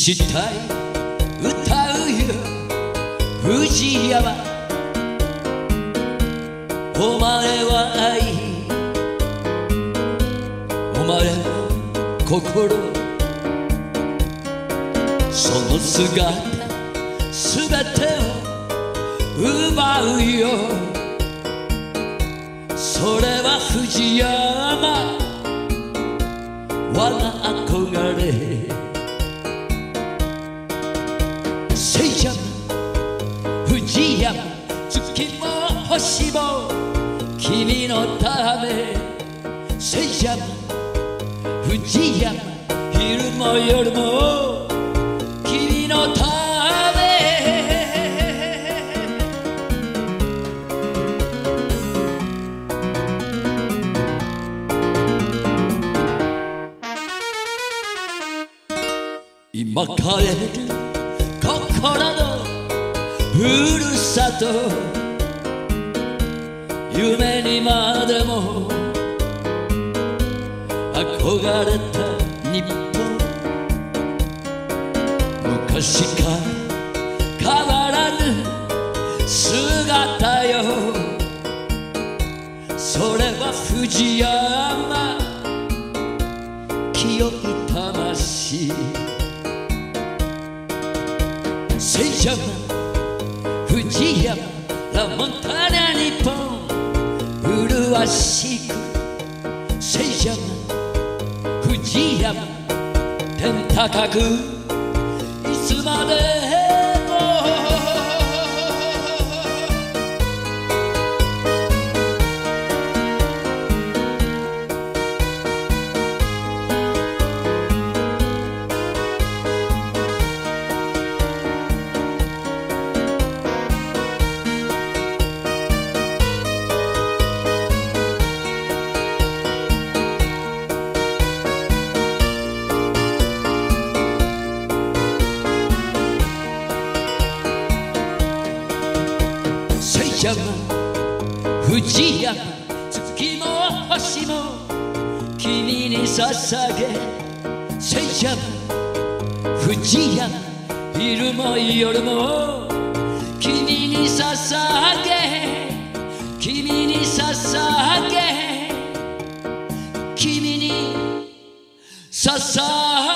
したい歌うよ藤山、お前は愛、お前は心、その姿すべてを奪うよ。それは藤山、我が憧れ。聖者藤山、月も星も君のため。聖者藤山、昼も夜も君のため。今帰る心のふるさと、夢にまでも憧れた日本、昔から変わらぬ姿よ。それは藤山、清い魂。聖者藤山、ラモンタナ日本麗しく。聖者藤山、天高くいつまでも。藤山、月も星も君に捧げ。聖者藤山、昼も夜も君に捧げ。君に捧げ、君に捧げ。